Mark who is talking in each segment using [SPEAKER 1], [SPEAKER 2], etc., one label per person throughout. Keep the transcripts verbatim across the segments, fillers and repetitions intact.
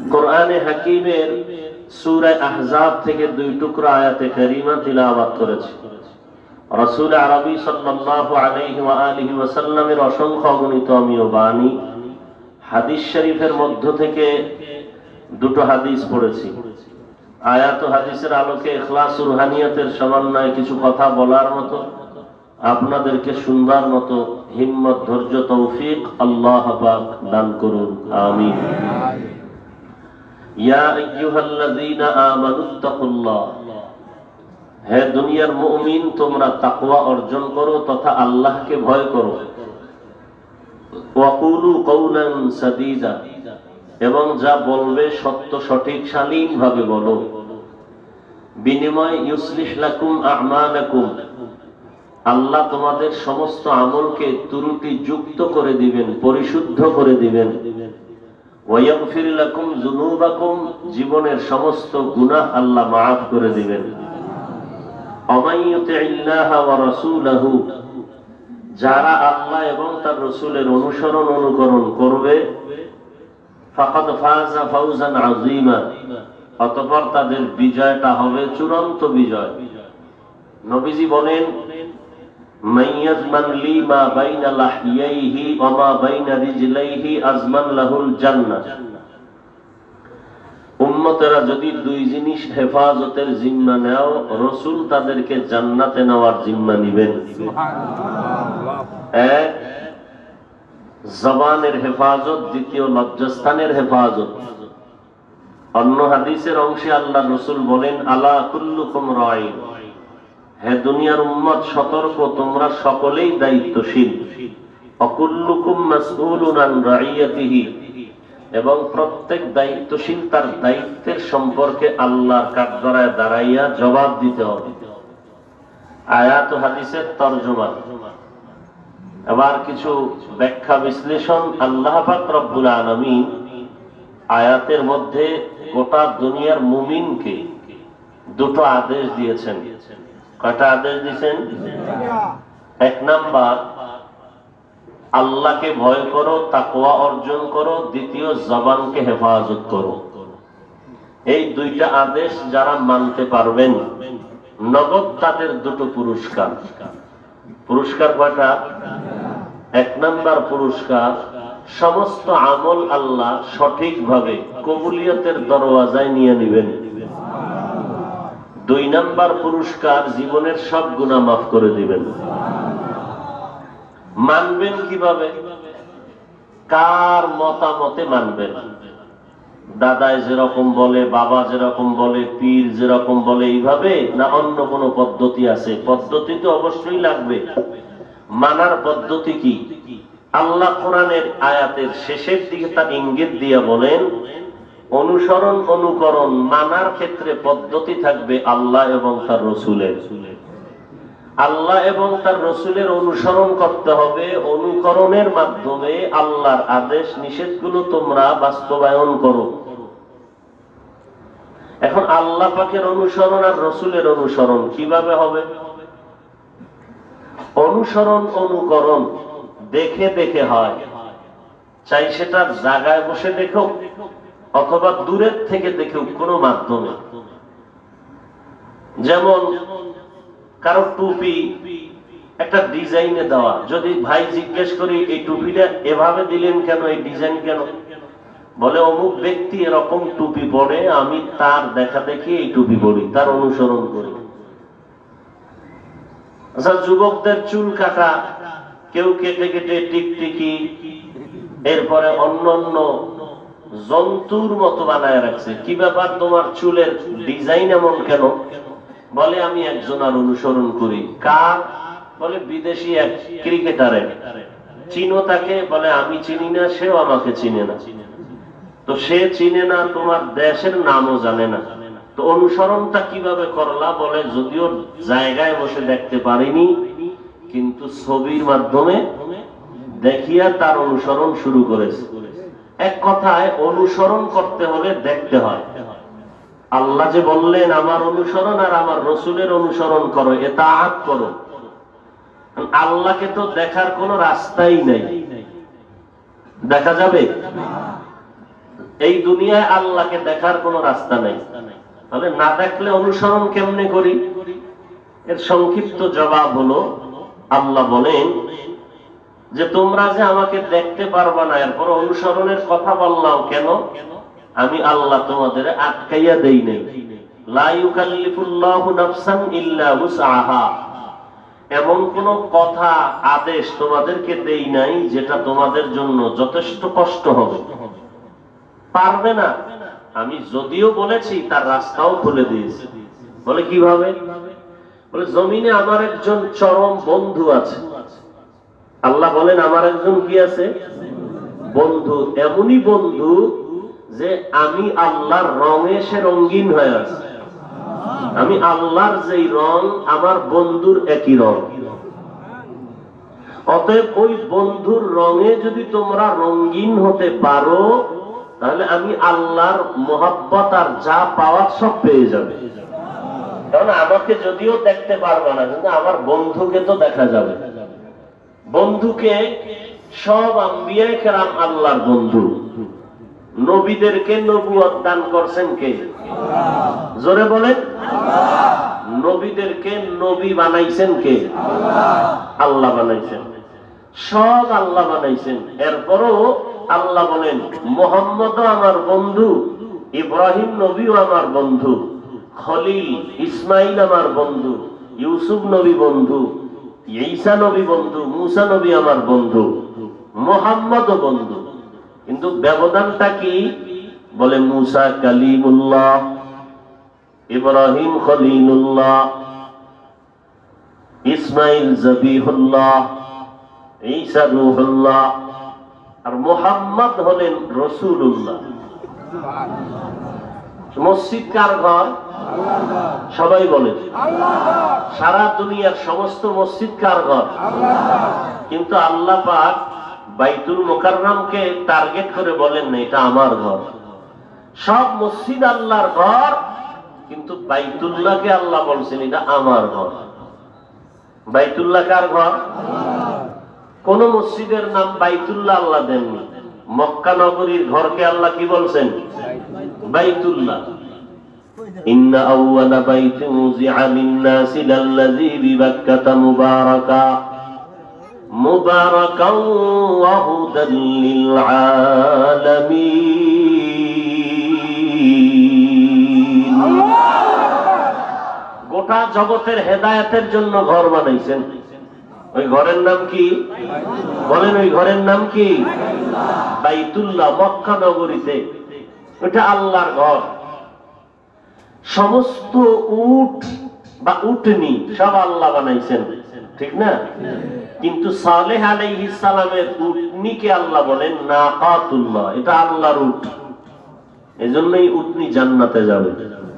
[SPEAKER 1] কোরআনে হাকিমের সূরা আহজাব থেকে দুই টুকরা আয়াতে কারিমা তিলাওয়াত করেছি। রাসূল আরবি সাল্লাল্লাহু আলাইহি ওয়া আলিহি ওয়াসাল্লামের অসংখ্য অগণিত আমিও বাণী হাদিস শরীফের মধ্য থেকে দুটো হাদিস পড়েছি। আয়াত ও হাদিসের আলোকে ইখলাস ও রুহানিয়তের সমন্বয়ে কিছু কথা বলার মতো আপনাদেরকে শুনবার মতো হিম্মত, ধৈর্য, তৌফিক আল্লাহ পাক দান করুন, আমিন। ইয়া আইয়ুহাল্লাযীনা আমানুত্তাকুল্লাহ, হে দুনিয়ার মুমিন, তোমরা তাকওয়া অর্জন করো তথা আল্লাহকে ভয় করো। ওয়া কুলু কওলান সাদীদা, এবং যা বলবে সত্য সঠিক শালীন ভাবে বলো। বিনিময় ইউসলিহ লাকুম আ'মালাকুম, আল্লাহ তোমাদের সমস্ত আমলকে ত্রুটি যুক্ত করে দিবেন, পরিশুদ্ধ করে দিবেন। ওয়া ইয়াগফির লাকুম যুনুবাকুম, জীবনের সমস্ত গুনাহ আল্লাহ মাফ করে দিবেন। ওয়ামান ইউতিইল্লাহ ওয়া রাসূলাহু, যারা আল্লাহ এবং তার রাসূলের অনুসরণ অনুকরণ করবে, ফাকাদ ফাযা ফাওজান আযীমা, অতঃপর তাদের বিজয়টা হবে চূড়ান্ত বিজয়। নবীজি বলেন, মাইয়াজমান লি মা বাইনা লাহইয়াইহি ওয়া মা বাইনা রিজলাইহি আজমান লাহুল জান্নাহ, উম্মতেরা যদি দুই জিনিস হেফাজতের জিম্মা নেও, রাসূল তাদেরকে জান্নাতে নেওয়ার জিম্মা নেবেন। সুবহানাল্লাহ। এক, জবানের হেফাজত, দ্বিতীয় লজ্জাস্থানের হেফাজত। অন্য হাদিসের অংশে আল্লাহ রাসূল বলেন, আলা কুল্লুকুম রাঈন, হে দুনিয়ার উম্মত সতর্ক, তোমরা সকলেই দায়িত্বশীল। অকুল্লুকুম মাসউলুন আন রাইয়াতিহি, এবং প্রত্যেক দায়িত্বশীল তার দায়িত্বের সম্পর্কে আল্লাহর কাঠগড়ায় দাঁড়াইয়া জবাব দিতে হবে। আয়াত ও হাদিসের তরজমা। এবার কিছু ব্যাখ্যা বিশ্লেষণ। আল্লাহ পাক রব্বুল আলামিন আয়াতের মধ্যে গোটা দুনিয়ার মুমিনকে দুটো আদেশ দিয়েছেন। কয়টা আদেশ দিয়েছেন? এক নাম্বার, আল্লাহকে ভয় করো, তাকওয়া অর্জন করো। দ্বিতীয়, জবানকে হেফাজত করো। এই দুইটা আদেশ যারা মানতে পারবেন, নগদ তাদের দুটো পুরস্কার। পুরস্কার কয়টা? এক নাম্বার পুরস্কার, সমস্ত আমল আল্লাহ সঠিকভাবে কবুলিয়তের দরওয়াজায় নিয়ে নেবেন। দুই নাম্বার পুরস্কার, জীবনের সব গুনাহ মাফ করে দিবেন। মানবেন কিভাবে? কার মতামতে মানবেন? দাদায় যেরকম বলে, বাবা যেরকম বলে, পীর যেরকম বলে, এইভাবে, না অন্য কোনো পদ্ধতি আছে? পদ্ধতি তো অবশ্যই লাগবে। মানার পদ্ধতি কি? আল্লাহ কোরআনের আয়াতের শেষের দিকে তার ইঙ্গিত দিয়ে বলেন, অনুসরণ অনুকরণ মানার ক্ষেত্রে পদ্ধতি থাকবে আল্লাহ এবং তার রাসূলের। আল্লাহ এবং তার রাসূলের অনুসরণ করতে হবে। অনুকরণের মাধ্যমে আল্লাহর আদেশ নিষেধগুলো তোমরা বাস্তবায়ন করো। এখন আল্লাহ পাকের অনুসরণ আর রাসূলের অনুসরণ কিভাবে হবে? অনুসরণ অনুকরণ দেখে দেখে হয়, চাই সেটা জায়গায় বসে দেখো অথবা দূরের থেকে দেখো, কোনো মাধ্যমে। যেমন কারো টুপি একটা ডিজাইনে দেওয়া, যদি ভাই জিজ্ঞেস করি এই টুপিটা এভাবে দিলেন কেন, এই ডিজাইন কেন, বলে অমুক ব্যক্তি এরকম টুপি পরে, আমি তার দেখা দেখি এই টুপি পরি, তার অনুসরণ করি। আচ্ছা, যুবকদের চুল কাটা, কেউ কেটে কেটে টিকটিকি, এরপরে অন্য অন্য জন্তুর মতো বানায় রাখছে। কি ব্যাপার, তোমার চুলের ডিজাইন এমন কেন? বলে আমি একজনের অনুসরণ করি। কার? বলে বিদেশি এক ক্রিকেটারের। চিনো তাকে? বলে আমি চিনি না, সেও আমাকে চিনে না। তো সে চিনে না, তোমার দেশের নামও জানে না, তো অনুসরণটা কিভাবে করলা? বলে যদিও জায়গায় বসে দেখতে পারিনি, কিন্তু ছবির মাধ্যমে দেখিয়া তার অনুসরণ শুরু করেছে। এক কথায় অনুসরণ করতে হলে দেখতে হয়। আল্লাহ যে বললেন আমার অনুসরণ আর আমার রাসূলের অনুসরণ করো, ইতাআত করো। আল্লাহকে তো দেখার কোনো রাস্তাই নাই, দেখা যাবে? এই দুনিয়ায় আল্লাহকে দেখার কোনো রাস্তা নেই, তাহলে না দেখলে অনুসরণ কেমনে করি? এর সংক্ষিপ্ত জবাব হলো, আল্লাহ বলেন যে তোমরা যে আমাকে দেখতে পারবা না, এরপর অনুসরণের কথা বললাম কেন? আমি আল্লাহ তোমাদের আটকাইয়া দেই নাই। লা ইউকাল্লিফুল্লাহু নাফসান ইল্লা উসআহা, এমন কোন কথা আদেশ তোমাদেরকে দেই নাই যেটা তোমাদের জন্য যথেষ্ট কষ্ট হবে, পারবে না। আমি যদিও বলেছি তার রাস্তাও খুলে দিয়েছি। বলে কিভাবে? বলে জমিনে আমার একজন চরম বন্ধু আছে। আল্লাহ বলেন আমার একজন কি আছে? বন্ধু। এমনই বন্ধু যে আমি আল্লাহর রঙে সে রঙিন হয়ে আছে। আমি আল্লাহর যেই রং আমার বন্ধুর একই রং। অতএব ওই বন্ধুর রঙে যদি তোমরা রঙিন হতে পারো, তাহলে আমি আল্লাহর মোহাব্বত আর যা পাওয়ার সব পেয়ে যাবে। কারণ আমাকে যদিও দেখতে পারবে না, কিন্তু আমার বন্ধুকে তো দেখা যাবে। বন্ধুকে সব আম্বিয়া কেরাম আল্লাহর বন্ধু। নবীদেরকে নবুয়ত দান করছেন কে? জোরে বলেন। নবীদেরকে নবী বানাইছেন কে? আল্লাহ বানাইছেন। সব আল্লাহ বানাইছেন। এরপরও আল্লাহ বলেন মুহাম্মদও আমার বন্ধু, ইব্রাহিম নবীও আমার বন্ধু, খলিল ইসমাইল আমার বন্ধু, ইউসুফ নবী বন্ধু, ঈসা নবী বন্ধু, মুসা নবী আমার বন্ধু, মুহাম্মদও বন্ধু। কিন্তু ব্যবধানটা কি? বলে মুসা কালিমুল্লাহ, ইব্রাহিম খলিলুল্লাহ, ইসমাইল জবিহুল্লাহ, ঈসা রূহুল্লাহ, আর মুহাম্মদ হলেন রাসূলুল্লাহ। মসজিদ কার ঘর? সবাই বলে। সারা দুনিয়ার সমস্ত মসজিদ কার ঘর? কিন্তু আল্লাহ পাক বাইতুল মুকাররমকে টার্গেট করে বলেন না এটা আমার ঘর। সব মসজিদ আল্লাহর ঘর, কিন্তু বাইতুল্লাহকে আল্লাহ বলছেন এটা আমার ঘর। বাইতুল্লাহ কার ঘর? কোন মসজিদের নাম বাইতুল্লাহ আল্লাহ দেননি। মক্কা নগরীর ঘরকে আল্লাহ কি বলছেন? বাইতুল্লাহ। ইন্না আউওয়ালা বাইতিন উযিআ লিন-নাসি লাল্লাযী বিবাক্কাতা মুবারাকা মুবারাকান ওয়া হুদাল লিল আলামিন। গোটা জগতের হেদায়েতের জন্য ঘর বানাইছেন। ওই ঘরের নাম কি? বলেন ওই ঘরের নাম কি? বাইতুল্লাহ। মক্কা নগরীতে এটা আল্লাহর ঘর। সমস্ত উট বা উটনি সব আল্লাহ বানাইছেন, ঠিক না? কিন্তু সালেহ আলাইহিস সালামের উটনিকে আল্লাহ বলেন নাকাতুল্লাহ, এটা আল্লাহর উট। এজন্যই উটনি জান্নাতে যাবে।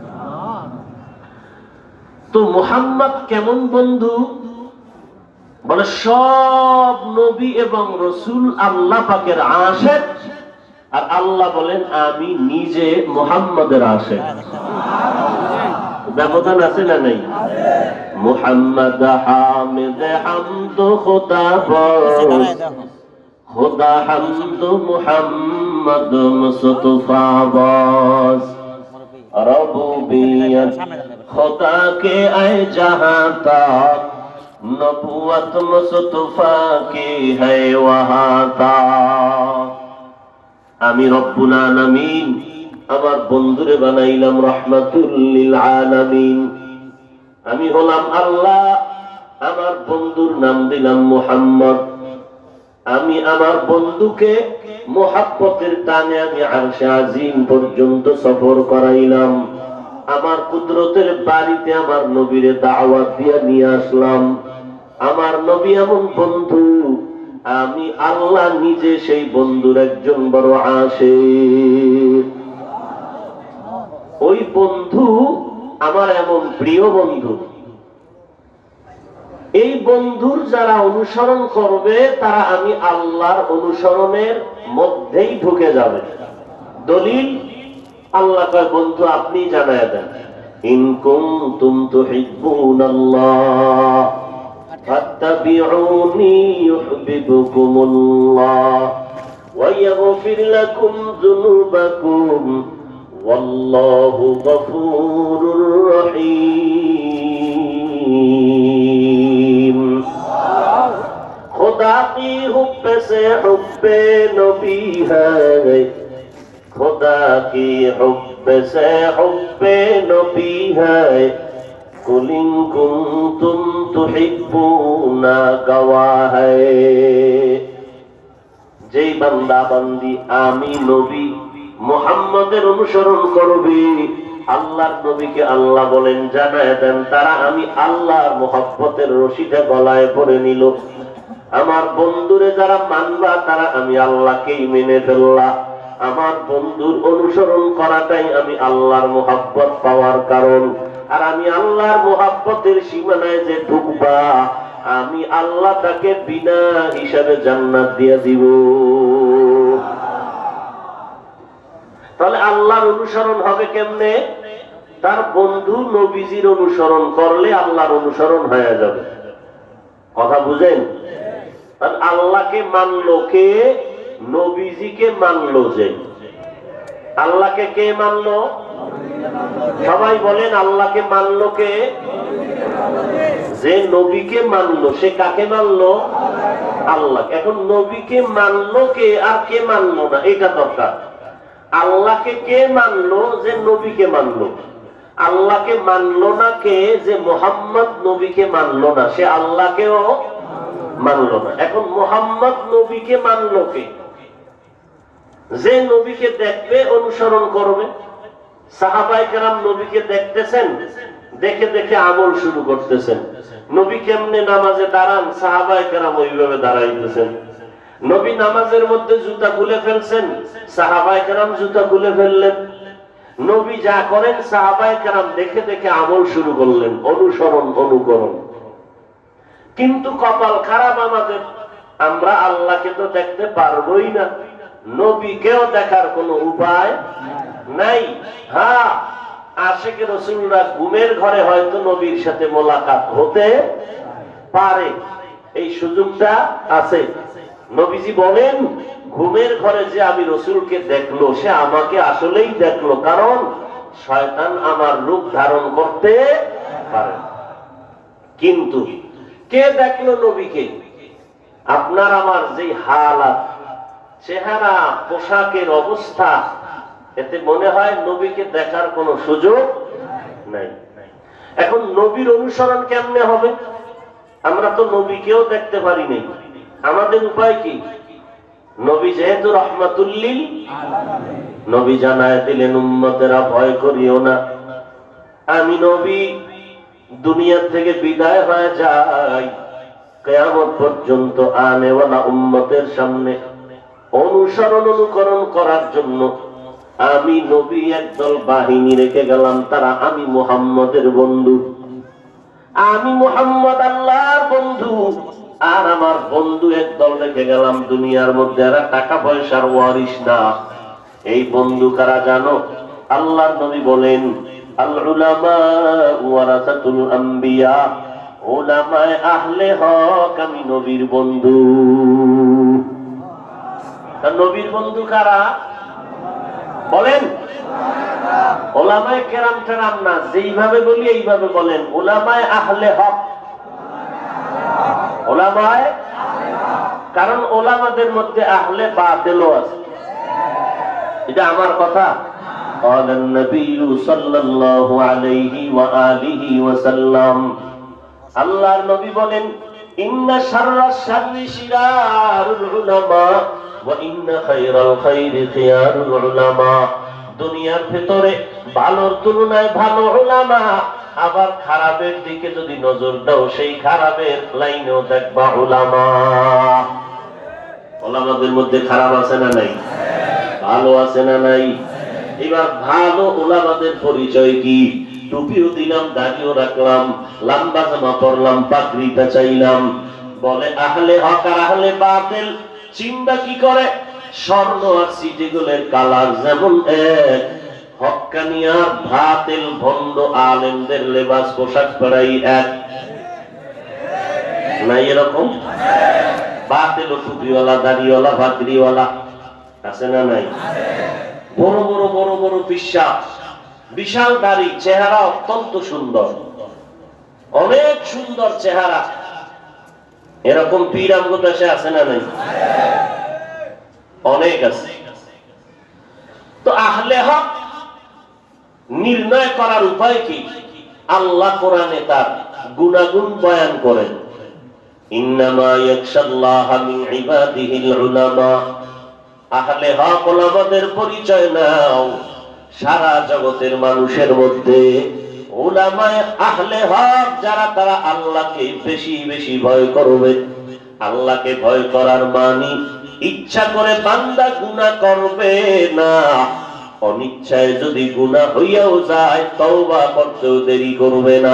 [SPEAKER 1] তো মুহাম্মদ কেমন বন্ধু? বলে সব নবী এবং রাসূল আল্লাহ পাকের আশিক, আর আল্লাহ বলেন আমি নিজে মুহাম্মদের আশিক। ব্যবধান আছে না নাই? মুহাম্মদ হামিদ হামদ খোদা বস, খোদা হামদ মুহাম্মদ মুস্তাফা বস, রবুবিয়ত খোদা কে আয় জাহাं तक, नबुवत मुस्तफा की है वहां तक। আমি রব্বুল আলামিন আমার বন্ধুরে বানাইলাম রাহমাতুল লিল আলামিন। আমি হলাম আল্লাহ, আমার বন্ধুর নাম দিলাম মুহাম্মদ। আমি আমার বন্ধুকে মুহাব্বতের টানে আমি আরশে আজিম পর্যন্ত সফর করাইলাম। আমার কুদরতের বাড়িতে আমার নবীরে দাওয়াত দিয়া নিয়ে আসলাম। আমার নবী এমন বন্ধু, আমি আল্লাহ নিজে সেই বন্ধুর একজন বড় আশিক। ওই বন্ধু আমার এমন প্রিয় বন্ধু, এই বন্ধুর যারা অনুসরণ করবে তারা আমি আল্লাহর অনুসরণের মধ্যেই ঢুকে যাবে। দলিল আল্লাহ কয় বন্ধু আপনি জানায় দেন, ইন কুনতুম তুহিব্বুনাল্লাহ ফাত্তাবিউনি ইউহিব্বুকুমুল্লাহ ويغفر لكم ذنوبكم والله غفور رحيم खुदा की हुब्ब से हुब्बे नबी है खुदा की हुब्ब से हुब्बे नबी है कुल इन कुंतुम तुहिब्बूना गवाह है যে বান্দা বান্দি আমি নবী মুহাম্মদের অনুসরণ করবে আল্লাহর নবীকে আল্লাহ বলেন জানায় দেন তারা আমি আল্লাহর মুহাব্বতের রশিদে গলায় পরে নিল আমার বন্ধুরে যারা মানবা তারা আমি আল্লাহকেই মেনে ফেললা আমার বন্ধুর অনুসরণ করাটাই আমি আল্লাহর মুহাব্বত পাওয়ার কারণ আর আমি আল্লাহর মুহাব্বতের সীমানায় যে ঢুকবা আমি আল্লাহ তাকে বিনা হিসাবে জান্নাত দিয়ে দিব তাহলে আল্লাহর অনুসরণ হবে কেমনে তার বন্ধু নবীজির অনুসরণ করলে আল্লাহর অনুসরণ হয়ে যাবে কথা বুঝেন আল্লাহকে মানলো কে নবীজিকে মানলো যে আল্লাহকে কে মানলো সবাই বলেন আল্লাহকে মানলো কে যে নবীকে মানলো সে কাকে মানলো আল্লাহ এখন নবীকে মানলো কে আর কে মানলো না এটা দরকার আল্লাহকে কে মানলো যে নবীকে মানলো আল্লাহকে মানলো না কে যে মুহাম্মদ নবীকে মানলো না সে আল্লাহকেও মানলো না এখন মুহাম্মদ নবীকে মানলো কে যে নবীকে দেখবে অনুসরণ করবে সাহাবায়ে কেরাম নবীকে দেখতেছেন দেখে দেখে আমল শুরু করতেছেন নবী কেমনে নামাজে দাঁড়ান সাহাবায়ে কেরাম ওইভাবে দাঁড়াইতেছেন নবী নামাজের মধ্যে জুতা খুলে ফেলছেন সাহাবায়ে কেরাম জুতা খুলে ফেললেন নবী যা করেন সাহাবায়ে কেরাম দেখে দেখে আমল শুরু করলেন অনুসরণ অনুকরণ কিন্তু কপাল খারাপ আমাদের আমরা আল্লাহকে তো দেখতে পারবোই না নবীকেও দেখার কোনো উপায় নাই হ্যাঁ আশিকে রাসূলরা ঘুমের ঘরে হয়তো নবীর সাথে মোলাকাত হতে পারে এই সুযোগটা আছে নবীজি বলেন ঘুমের ঘরে যে আমি রাসূলকে দেখলো সে আমাকে আসলেই দেখলো কারণ শয়তান আমার রূপ ধারণ করতে পারে কিন্তু কে দেখলো নবীকে আপনার আমার যে হালাত চেহারা পোশাকের অবস্থা এতে মনে হয় নবীকে দেখার কোনো সুযোগ নাই এখন নবীর অনুসরণ কেমনে হবে আমরা তো নবীকেও দেখতে পারি নাই আমাদের উপায় কি নবী যেহেতু রাহমাতুল লিল আলামিন নবী জানায় দিলেন উম্মতেরা ভয় করিও না আমি নবী দুনিয়া থেকে বিদায় হয়ে যাই কিয়ামত পর্যন্ত আনেওয়ালা উম্মতের সামনে অনুসরণ অনুকরণ করার জন্য আমি নবী একদল বাহিনী রেখে গেলাম তারা আমি মুহাম্মদের বন্ধু আমি মুহাম্মদ আল্লাহর বন্ধু আর আমার বন্ধু একদল রেখে গেলাম দুনিয়ার মধ্যে এরা টাকা পয়সার ওয়ারিশ না এই বন্ধু কারা জানো আল্লাহর নবী বলেন আল উলামা ওয়ারাসাতুল আম্বিয়া উলামায়ে আহলে হক আমি নবীর বন্ধু নবীর বন্ধু কারা বলেন উলামায়ে কেরাম টেরাম না যেইভাবে বলি এইভাবে বলেন উলামায়ে আহলে হক উলামায়ে আহলে হক কারণ উলামাদের মধ্যে আহলে বাতিলও আছে এটা আমার কথা قال النبي صلى الله عليه واله وسلم আল্লাহর নবী বলেন ইন্না শাররাশ শাররি শিরারুল উলামা ওয়া ইন্না খায়রাল খায়রি খিয়ারুল উলামা দুনিয়ার ভিতরে ভালোর তুলনায় ভালো উলামা আবার খারাপের দিকে যদি নজর দাও সেই খারাপের লাইনেও দেখবা উলামা উলামাদের মধ্যে খারাপ আছে না নাই ভালো আছে না নাই এবার ভালো উলামাদের পরিচয় কি টুপিও দিলাম দাড়িও রাখলাম লম্বা জামা পরলাম পাগড়িটা চাইলাম বলে আহলে হক আর আহলে বাতিল চিন্তা কি করে স্বর্ণ আর সিটিগুলের কালার যেমন এক হক্কানিয়া বাতিল ভণ্ড আলেমদের লেবাস পোশাক পরাই এক না এরকম বাতিল টুপিওয়ালা দাড়িওয়ালা পাগড়িওয়ালা আছে না নাই? বড় বড় বড় বড় পিশাচ, বিশাল দাড়ি, চেহারা অত্যন্ত সুন্দর, অনেক সুন্দর চেহারা। এরকম পীর আমগো দেশে আছে না নাই? অনেক আছে। তো আহলে হক নির্ণয় করার উপায় কি? আল্লাহ কোরআনে তার গুণাগুণ বয়ান করেন। ইন্নামা ইয়াখশাল্লাহা মিন ইবাদিহিল উলামা। আহলে হক ওলামাদের পরিচয় নাও। সারা জগতের মানুষের মধ্যে উলামায়ে আহলে হক যারা, তারা আল্লাহকে বেশি বেশি ভয় করবে। আল্লাহকে ভয় করার মানে ইচ্ছা করে বান্দা গুনাহ করবে না, অনিচ্ছায় যদি গুনাহ হইয়াও যায় তওবা করতেও দেরি করবে না।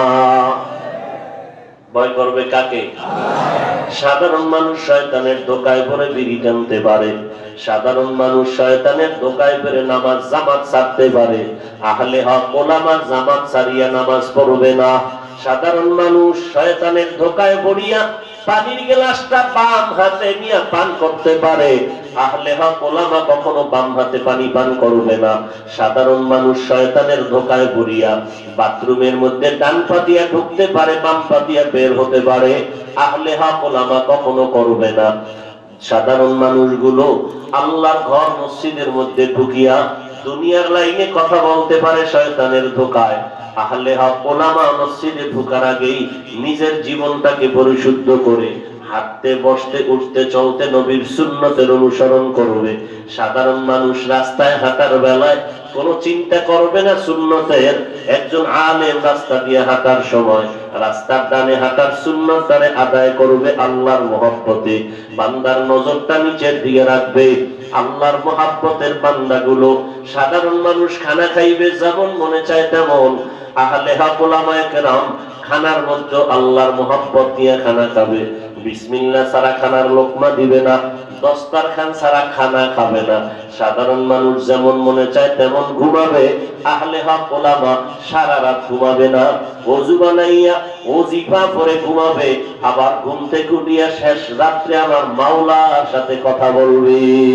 [SPEAKER 1] ভয় করবে কাকে? সাধারণ মানুষ শয়তানের ধোঁকায় পড়ে বিড়ি টানতে পারে, সাধারণ মানুষ শয়তানের ধোঁকায় পড়ে নামাজ জামাত ছাড়তে পারে। আহলে হক ওলামা জামাত ছাড়িয়া নামাজ পড়বে না। সাধারণ মানুষ শয়তানের ধোঁকায় পড়িয়া পানির গ্লাসটা বাম হাতে নিয়ে পান করতে পারে, আহলে হক ওলামা কখনো বাম হাতে পানি পান করবে না। সাধারণ মানুষ শয়তানের ধোঁকায় পড়িয়া বাথরুমের মধ্যে ডান পা দিয়া ঢুকতে পারে, বাম পা দিয়া বের হতে পারে, আহলে হক ওলামা কখনো করবে না। সাধারণ মানুষগুলো আল্লাহর ঘর মসজিদের মধ্যে ঢুকিয়া দুনিয়ার লাইনে কথা বলতে পারে শয়তানের ধোঁকায়, আহলে হক ওলামা মসজিদে ঢোকার আগেই নিজের জীবনটাকে পরিশুদ্ধ করে হাঁটতে বসতে উঠতে চলতে নবীর সুন্নতের অনুসরণ করবে। সাধারণ মানুষ রাস্তায় হাঁটার বেলায় কোনো চিন্তা করবে না সুন্নতের। একজন আলেম রাস্তা দিয়ে হাঁটার সময় রাস্তার ডানে হাঁটার সুন্নতটারে আদায় করবে আল্লাহর মহব্বতে। বান্দার নজরটা নিচের দিকে রাখবে আল্লাহর মহব্বতের বান্দাগুলো। সাধারণ মানুষ খানা খাইবে যেমন মনে চায় তেমন, আহলে হক ওলামায়ে কেরাম খানার মধ্যে আল্লাহর মহব্বত নিয়ে খানা খাবে। বিসমিল্লাহ ছাড়া খানার লোকমা দিবে না, দস্তরখান ছাড়া খানা খাবে না। সাধারণ মানুষ যেমন মনে চায় তেমন ঘুমাবে, আহলে হক ওলামা সারা রাত ঘুমাবে না, ওযু বানাইয়া ওজিফা পরে ঘুমাবে, আবার ঘুম থেকে উঠিয়া শেষ রাত্রে আমার মাওলার সাথে কথা বলবে।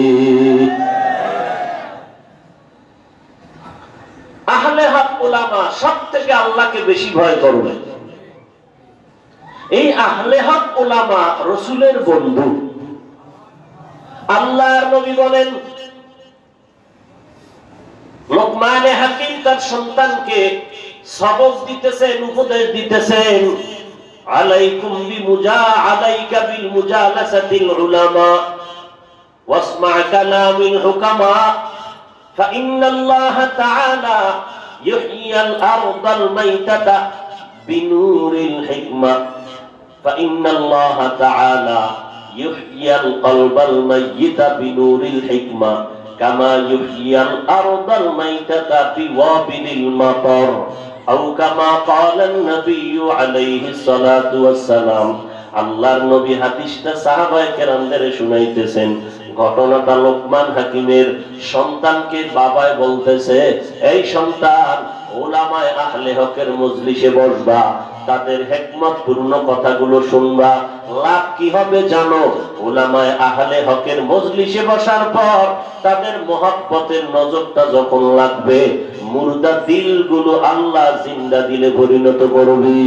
[SPEAKER 1] আহলে হক ওলামা সব থেকে আল্লাহকে বেশি ভয় করবে। এই আহলে হক ওলামা রাসূলের বন্ধু। আল্লাহর নবী বলেন, লোকমানে হাকিম তার সন্তানকে সবক দিতেছেন, উপদেশ দিতেছেন, আলাইকুম বিমুজা আলাইকা বিল মুজালাসাতিল উলামা ওয়াসমা কালামিল হুকামা ফাইন্নাল্লাহ তাআলা ইউহইয়াল আরদাল মাইতাতা বিনুরিল হিকমা ফাইন্নাল্লাহ তাআলা ইউহইয়াল কলবাল মাইয়িতা বিনুরিল হিকমা কামা ইউহইয়াল আরদাল মাইতাতা বিওয়াবিলিল মাতার আও কামা ক্বালান নবিয়্যু আলাইহিস সালাতু ওয়াস সালাম। আল্লাহর নবী হাদিসটা সাহাবায়ে কেরামদের শুনাইতেছেন। ঘটনাটা লোকমান হাকিমের সন্তানকে বাবাই বলতেছে, এই সন্তান, উলামায়ে আহলে হকের মজলিসে বসবা, তাদের হিকমত পূর্ণ কথাগুলো শুনবা। লাভ কি হবে জানো? উলামায়ে আহলে হকের মজলিসে বসার পর তাদের মহব্বতের নজরটা যখন লাগবে, মুর্দা দিলগুলো আল্লাহ জিন্দা দিলে পরিণত করবে।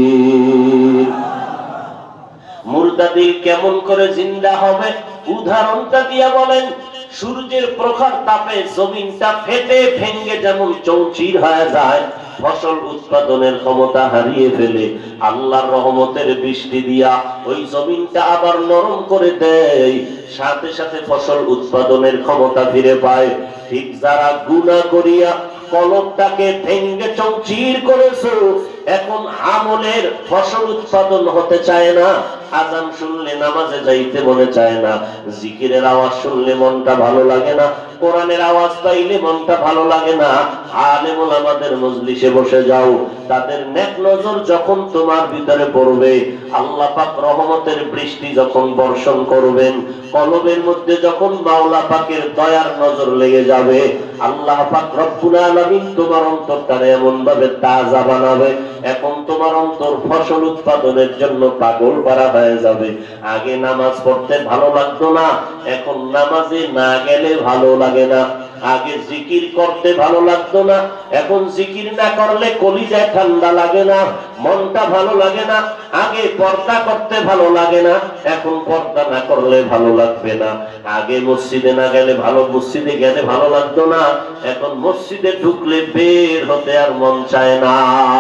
[SPEAKER 1] মুর্দা দিল কেমন করে জিন্দা হবে উদাহরণটা দিয়া বলেন। সূর্যের প্রখর তাপে জমিনটা ফেটে ভেঙে যেমন চৌচির হয়ে যায়, ফসল উৎপাদনের ক্ষমতা হারিয়ে ফেলে, আল্লাহর রহমতের বৃষ্টি দিয়া ওই জমিনটা আবার নরম করে দেয়, সাথে সাথে ফসল উৎপাদনের ক্ষমতা ফিরে পায়। ঠিক যারা গুনাহ করিয়া কলবটাকে ভেঙে চৌচির করেছো, এখন আমলের ফসল উৎপাদন হতে চায় না, আযান শুনলে নামাজে যাইতে মনে চায় না, জিকিরের আওয়াজ শুনলে মনটা ভালো লাগে না, কোরআনের আওয়াজ পাইলে মনটা ভালো লাগে না, আলেম ওলামাদের মজলিসে বসে যাও, তাদের নেক নজর যখন তোমার ভিতরে পড়বে, আল্লাহ পাক রহমতের বৃষ্টি যখন বর্ষণ করবেন, কলবের মধ্যে যখন মাওলা পাকের দয়ার নজর লেগে যাবে, আল্লাহ পাক রব্বুল আলামিন তোমার অন্তরটারে এমন ভাবে তাজা বানাবে, এখন তোমার অন্তর ফসল উৎপাদনের জন্য পাগল পারা হয়ে যাবে। আগে নামাজ পড়তে ভালো লাগতো না, এখন নামাজে না গেলে ভালো লাগে না। আগে জিকির করতে ভালো লাগতো না, এখন জিকির না করলে কলিজায় ঠান্ডা লাগে না, মনটা ভালো লাগে না। আগে পর্দা করতে ভালো লাগে না, এখন পর্দা না করলে ভালো লাগবে না। আগে মসজিদে না গেলে ভালো, মসজিদে গেলে ভালো লাগতো না, এখন মসজিদে ঢুকলে বের হতে আর মন চায় না।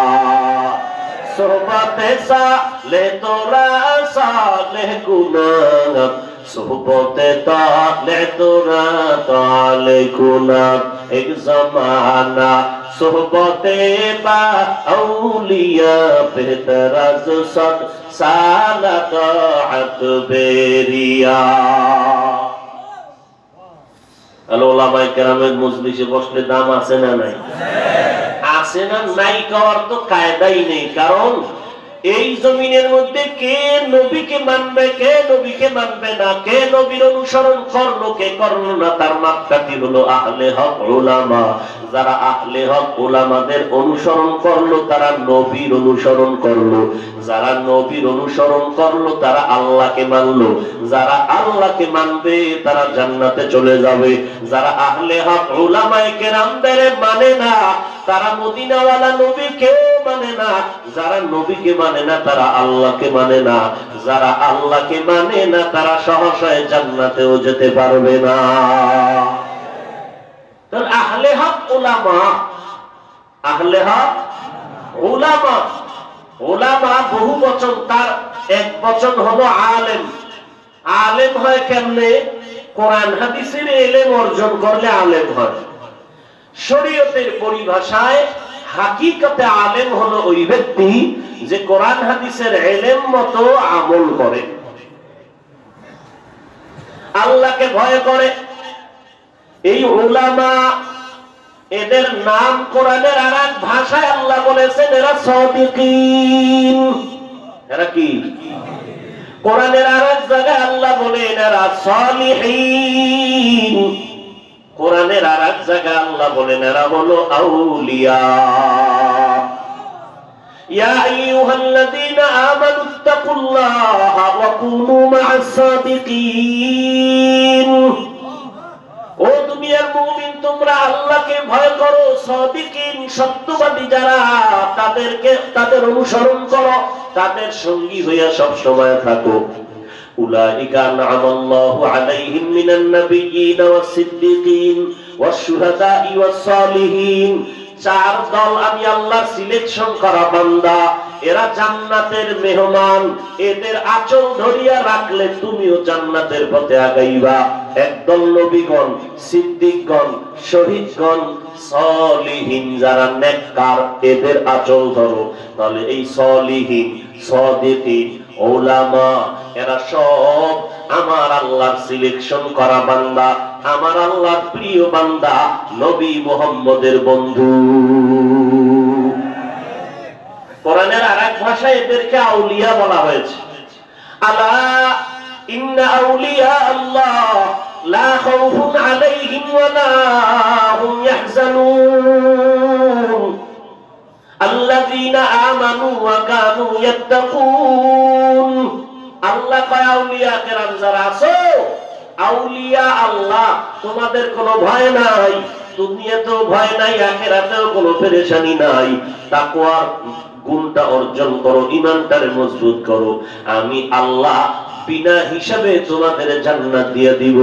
[SPEAKER 1] সোহবতে সালে তোরা সালে গুনাহ, সোহবতে তালে তোরা তালে গুনাহ। এক জমানা সোহবতে বা আউলিয়া বেহতরাজ সদ সালাত আত বেরিয়া। ওলামায়ে কেরামের মজলিসে বসলে দাম আছে না নাই? আছে না নাই করার তো কায়দাই নেই। কারণ এই জমিনের মধ্যে কে নবীকে মানবে, কে নবীকে মানবে না, কে নবীর অনুসরণ করলো, কে করলো না, তার মাপকাঠি হলো আহলে হক উলামা। যারা আহলে হক উলামাদের অনুসরণ করলো তারা নবীর অনুসরণ করলো, যারা নবীর অনুসরণ করলো তারা আল্লাহকে মানলো, যারা আল্লাহকে মানবে তারা জান্নাতে চলে যাবে। যারা আহলে হক উলামায়ে কেরামদের মানে না তারা মদিনাওয়ালা নবীকে মানে না, যারা নবীকে মানে না তারা আল্লাহকে মানে না, যারা আল্লাহকে মানে না তারা সহসায় জান্নাতেও যেতে পারবে না। আহলে হক উলামা, আহলে হক উলামা, উলামা বহু বচন, তার এক বচন হলো আলেম। আলেম হয় কেমনে? কোরআন হাদিসের ইলম অর্জন করলে আলেম হয়। শরীয়তের পরিভাষায় হাকিকতে আলেম হলো ওই ব্যক্তি যে কোরআন হাদিসের ইলম মতো আমল করে, আল্লাহকে ভয় করে। এই উলামা, এদের নাম কোরআনের আরেক ভাষায় আল্লাহ বলেছেন এরা সাদিকিন। এরা কি? কোরআনের আরেক জায়গায় আল্লাহ বলেন এরা সালিহিন। কোরআনের আরেক জায়গায় আল্লাহ বলেন এরা হলো আউলিয়া। ইয়া আইয়ুহাল্লাযীনা আমানুত্তাকুল্লাহা ওয়া কুনু মা'আস সাদিকিন। ও দুনিয়ার মুমিন, তোমরা আল্লাহকে ভয় করো, সাদিকিন সত্যবাদী যারা তাদেরকে তাদের অনুসরণ করো, তাদের সঙ্গী হইয়া সব সময় থাকো। উলাইকা আনআমাল্লাহু আলাইহিম মিনান নাবিয়্যিন ওয়াস সিদ্দিকিন ওয়াস শুহাদাই ওয়াস সালিহিন। চার দল আমি আল্লাহর সিলেকশন করা বান্দা, এরা জান্নাতের মেহমান। এদের আঁচল ধরিয়া রাখলে তুমিও জান্নাতের পথে আগাইবা। একদল নবীগণ, সিদ্দিকগণ, শহীদগণ, সালিহিন যারা নেককার, এদের আঁচল ধরো, তাহলে এই সালিহিন, সাদিকিন, উলামা এরা সব আমার আল্লাহর সিলেকশন করা বান্দা, আমার আল্লাহর প্রিয় বান্দা, নবী মুহাম্মদের বন্ধু। কোরআনের আরেক ভাষায় এদেরকে আউলিয়া বলা হয়েছে। আলা ইন্না আউলিয়া আল্লাহ লা খাউফুন আলাইহিম ওয়া লা হুম ইয়াহজানুন আল্লাযীনা আমানু ওয়া কানু ইয়াত্তাকুন। আল্লাহ কয় আউলিয়া কেরাম যারা আছো, আউলিয়া আল্লাহ, তোমাদের কোনো ভয় নাই, দুনিয়াতেও ভয় নাই, আখিরাতেও কোনো পেরেশানি নাই। তাকওয়ার গুণটা অর্জন করো, ঈমানটারে মজবুত করো, আমি আল্লাহ বিনা হিসাবে তোমাদের জান্নাত দিয়ে দিব।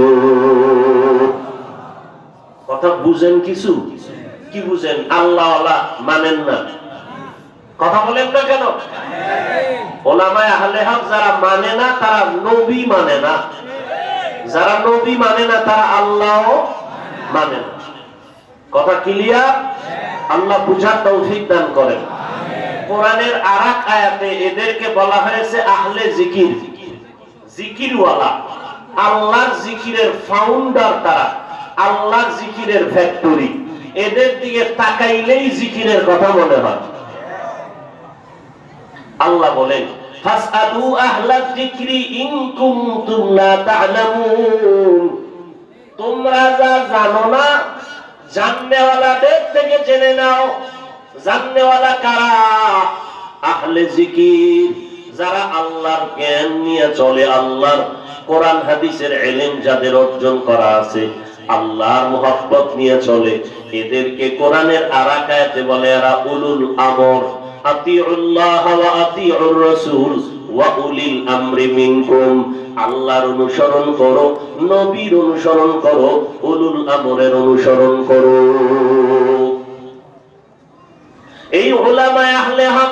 [SPEAKER 1] কথা বুঝেন? কিছু কি বুঝেন? আল্লাহ আল্লাহ মানেন না, কথা বলেন না কেন? ওলামায়ে আহলে হক যারা মানে না তারা নবী মানে না, যারা নবী মানে না তারা আল্লাহ মানে না। কথা ক্লিয়ার? আল্লাহ বুঝার তৌফিক দান করেন। কোরআনের আরেক আয়াতে এদেরকে বলা হয়েছে আহলে জিকির, জিকিরওয়ালা। আল্লাহর জিকিরের ফাউন্ডার তারা, আল্লাহর জিকিরের ফ্যাক্টরি। এদের দিকে তাকাইলেই জিকিরের কথা মনে হয়। আল্লাহ বলেন ফাসআলু আহলা যিকরি ইন কুনতুম লা তা'লামুন। তোমরা যা জানো না জাননেওয়ালাদের থেকে জেনে নাও। জাননেওয়ালা কারা? আহলে জিকির, যারা আল্লাহর জ্ঞান নিয়ে চলে, আল্লাহর কোরআন হাদিসের ইলম যাদের অর্জন করা আছে, আল্লাহর মুহাব্বত নিয়ে চলে, এদেরকে কোরআনের আরাকায়াতে বলে এরা উলুল আমর। আতিউল্লাহ ওয়া আতিউর রাসূল ওয়া উলিল আমরি মিনকুম। আল্লাহর অনুসরণ করো, নবীর অনুসরণ করো, উলুল আমরের অনুসরণ করো। এই উলামায়ে আহলে হক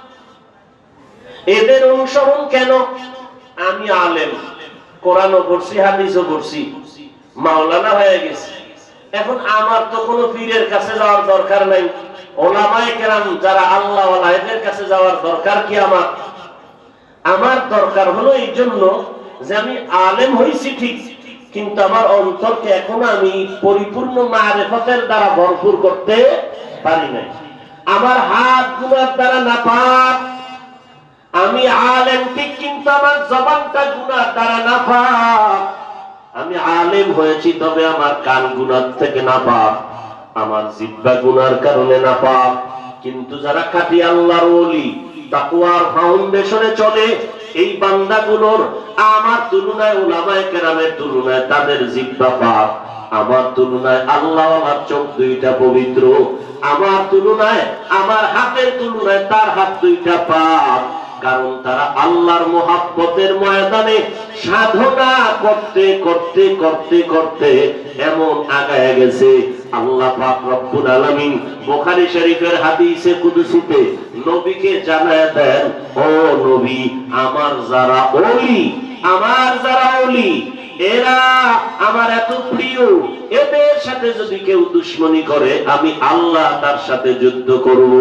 [SPEAKER 1] এদের অনুসরণ কেন? আমি আলেম, কোরআনও পড়ছি, হাদিসও পড়ছি, মাওলানা হয়ে গেছি, এখন আমার তো কোনো পীরের কাছে যাওয়ার দরকার নাই। ওলামায়ে কেরাম যারা আল্লাহ ওয়ালা এদের কাছে যাওয়ার দরকার কি আমার? আমার দরকার হলো এই জন্য যে আমি আলেম হইছি ঠিক, কিন্তু আমার অন্তরকে এখনো আমি পরিপূর্ণ মারিফতের দ্বারা ভরপুর করতে পারি নাই। আমার হাত গুনার দ্বারা নাপাক। আমি আলেম ঠিক, কিন্তু আমার জবানটা গুনার দ্বারা নাপাক। আমি আলেম হয়েছি, তবে আমার কান গুনার থেকে নাপাক, আমার জিহ্বা গুনার কারণে নাপাক। কিন্তু যারা খাঁটি আল্লাহর ওলি, তাকওয়ার ফাউন্ডেশনে চলে, এই বান্দাগুলোর আমার তুলনায়, উলামায়ে কেরামের তুলনায় তাদের জিহ্বা পাক, আমার তুলনায় আল্লাহওয়ালার চোখ দুইটা পবিত্র, আমার তুলনায়, আমার হাতের তুলনায় তার হাত দুইটা পাক। কারণ তারা আল্লাহর মুহাব্বতের ময়দানে সাধনা করতে করতে করতে করতে এমন আগায় গেছে, আল্লাহ পাক রব্বুল আলামিন বুখারী শরীফের হাদিসে কুদসিতে নবীকে জানায় দেন, ও নবী, আমার যারা ওলি, আমার যারা ওলি, এরা আমার এত প্রিয়, এদের সাথে যদি কেউ দুশমনি করে, আমি আল্লাহ তার সাথে যুদ্ধ করব।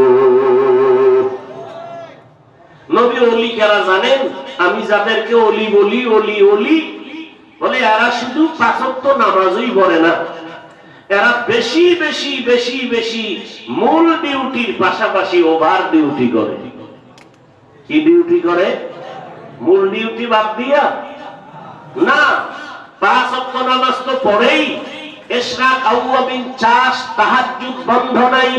[SPEAKER 1] নবী ওলি কারা জানেন? আমি যাদেরকে ওলি বলি, ওলি ওলি বলে এরা শুধু পাঁচ ওয়াক্ত নামাজই পড়ে না, এরা বেশি বেশি বেশি বেশি মূল ডিউটির পাশাপাশি ওভার ডিউটি করে। কি ডিউটি করে? মূল ডিউটি বাদ দিয়া না, পাঁচ ওয়াক্ত নামাজ তো পড়েই, ইশরাক, আওয়াবিন, চাষ, তাহাজ্জুদ বন্ধ নাই।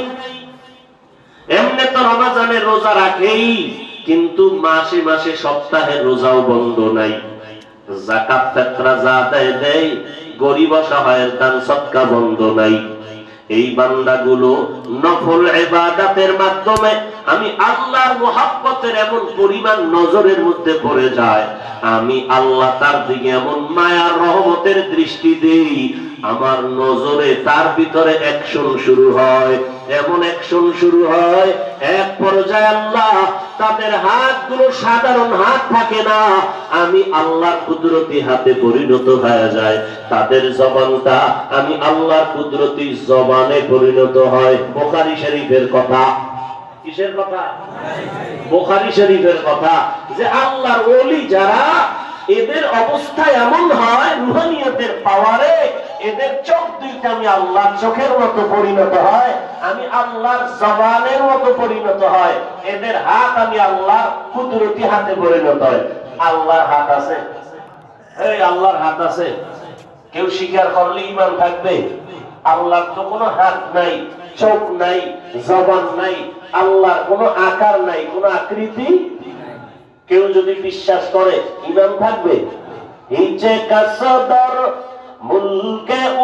[SPEAKER 1] এমনি তো রমজানের রোজা রাখেই, কিন্তু মাসে মাসে সপ্তাহে রোজাও বন্ধ নাই। যাকাত ফিতরা যা দেয় দেয়, গরিব অসহায়ের দান সদকা বন্ধ নাই। এই বান্দাগুলো নফল ইবাদতের মাধ্যমে আমি আল্লাহর মুহাব্বতের এমন পরিমাণ নজরের মধ্যে পড়ে যায়, আমি আল্লাহ তার দিকে এমন মায়ার রহমতের দৃষ্টি দেই, আমার নজরে তার ভিতরে অ্যাকশন শুরু হয়, এমন অ্যাকশন শুরু হয়, এক পর্যায়ে আল্লাহ তাদের হাতগুলো সাধারণ হাত থাকে না, আমি আল্লাহর কুদরতি হাতে পরিণত হয়ে যায়, তাদের জবানটা আমি আল্লাহর কুদরতি জবানে পরিণত হয়। বুখারী শরীফের কথা। কিসের কথা? বুখারী শরীফের কথা, যে আল্লাহর ওলি যারা, এদের অবস্থা এমন হয়, রুহানিয়তের পাওয়ারে এদের চোখ দুইটা আমি আল্লাহর চোখের মতো পরিণত হয়, আমি আল্লাহর জবানের মতো পরিণত হয়, এদের হাত আমি আল্লাহর কুদরতি হাতে পরিণত হয়। আল্লাহর হাত আছে, এই আল্লাহর হাত আছে, কেউ স্বীকার করলে ঈমান থাকবে? আল্লাহর তো কোনো হাত নাই, চোখ নাই, জবান নাই, আল্লাহর কোনো আকার নাই, কোনো আকৃতি। কেউ যদি বিশ্বাস করে, ঈমান থাকবে? হিচে কাসদর মুলকে উ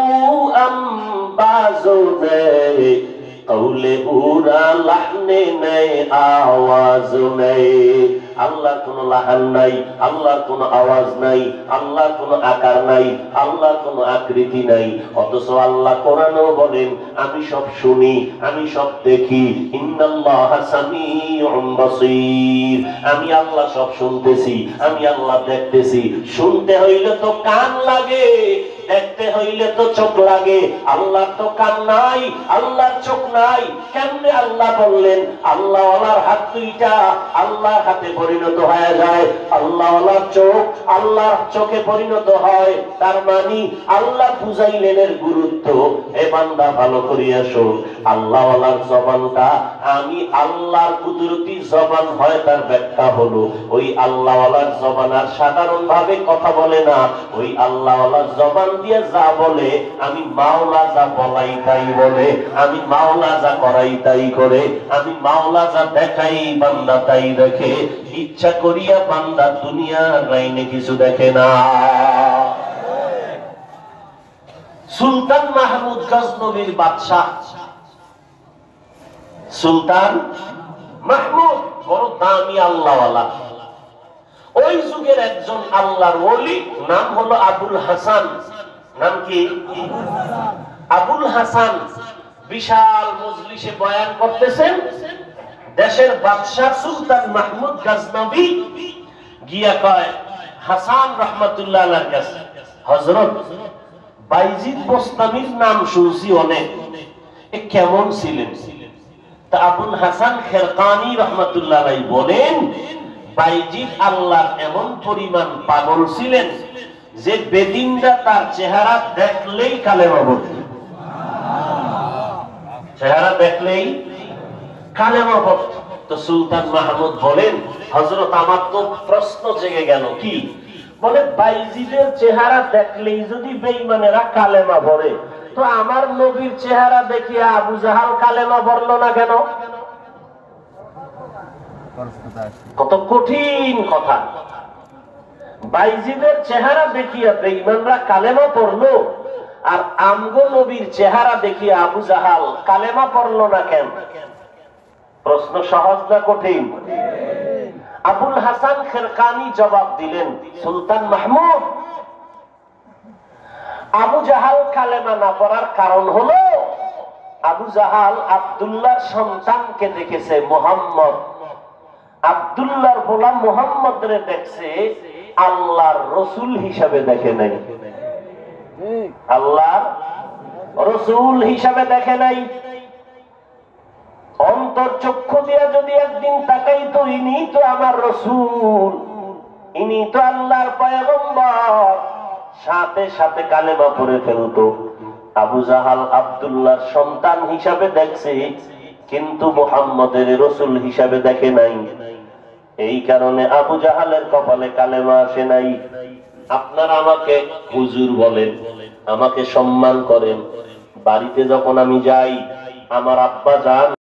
[SPEAKER 1] আম্বাজো নেই, কৌলে উরা লাহনে নেই, আওয়াজ নেই। আল্লাহর কোনো লাহান নাই, আল্লাহর কোনো আওয়াজ নাই, আল্লাহর কোনো আকার নাই, আল্লাহর কোনো আকৃতি নাই। অথচ আল্লাহ কোরআনেও বলেন, আমি সব শুনি, আমি সব দেখি, ইন্নাল্লাহা সামিউন বাসীর। আমি আল্লাহ সব শুনতেছি, আমি আল্লাহ দেখতেছি। শুনতে হইলে তো কান লাগে, দেখতে হইলে তো চোখ লাগে। আল্লাহর তো কান নাই, আল্লাহর চোখ নাই, কেমনে আল্লাহ বললেন আল্লাহ ওয়ালার হাত দুইটা আল্লাহর হাতে পরিণত হয়ে যায়, আল্লাহ ওয়ালার চোখ আল্লাহর চোখে পরিণত হয়? তার মানে আল্লাহ বুঝাইলেন এর গুরুত্ব। এ বান্দা ভালো করিয়া শোন, আল্লাহ ওয়ালার জবানটা আমি আল্লাহর কুদরতি জবান হয়, তার ব্যাখ্যা হলো ওই আল্লাহ ওয়ালার জবান আর সাধারণ ভাবে কথা বলে না, ওই আল্লাহ ওয়ালার জবান দিয়ে যা বলে, আমি মাওলা যা বলাই তাই বলে, আমি মাওলা যা করাই তাই করে, আমি মাওলা যা দেখাই বান্দা তাই দেখে। ইচ্ছা করিয়া বান্দা দুনিয়ার লাইনে কিছু দেখে না। সুলতান মাহমুদ গজনবীর বাদশাহ, সুলতান মাহমুদ বড় দামি আল্লাহওয়ালা। ওই যুগের একজন আল্লাহর ওলি, নাম হলো আবুল হাসান। নাম কি? আবুল হাসান। বিশাল মজলিসে বয়ান করতেছেন। দেশের বাদশাহ সুলতান মাহমুদ গজনবী গিয়া কয় হাসান রহমাতুল্লাহ আলাইহির কাছে, হযরত বাইজিদ বোস্তামির নাম শুনছি অনেক, এ কেমন ছিলেন? তা আবুল হাসান খেরকানি রহমাতুল্লাহ আলাইহি বলেন, বাইজিদ আল্লাহর এমন পরিমাণ পাগল ছিলেন যে বেদিনরা তার চেহারা দেখলেই কালেমা পড়ত। চেহারা দেখলেই কালেমা পড়ত। তো সুলতান মাহমুদ বলেন, হযরত আমার তো প্রশ্ন জেগে গেল, কি? বলে বাইজিদের চেহারা দেখলেই যদি বেঈমানেরা কালেমা পড়ে, তো আমার নবীর চেহারা দেখিয়া আবু জাহাল কালেমা পড়ল না কেন? কত কঠিন কথা। বাইজিদের চেহারা দেখিয়া বেঈমানরা কালেমা পড়লো, আর আমগো নবীর চেহারা দেখিয়া আবু জাহাল কালেমা পড়ল না কেন? প্রশ্ন সহজ না কঠিন? আবুল হাসান খেরকানি জবাব দিলেন, সুলতান মাহমুদ, আবু জাহাল কালেমা না পড়ার কারণ হলো আবু জাহাল আব্দুল্লাহর সন্তানকে দেখেছে মুহাম্মদ, আব্দুল্লাহর গোলাম মুহাম্মদ রে দেখছে, আল্লাহর রসুল হিসাবে দেখে নাই। আল্লাহর রসুল হিসাবে দেখে নাই। অন্তর চক্ষু দিয়া যদি একদিন তাকাই, তো ইনি তো আমার রসুল, ইনি তো আল্লাহর পয়গম্বর, সাথে সাথে কালেমা পড়ে ফেলতো। আবু জাহাল আব্দুল্লাহর সন্তান হিসাবে দেখছে, কিন্তু মুহাম্মদের রসুল হিসাবে দেখে নাই। এই কারণে আবু জাহালের কপালে কালেমা আসে নাই। আপনারা আমাকে হুজুর বলেন, আমাকে সম্মান করেন। বাড়িতে যখন আমি যাই, আমার আব্বা জান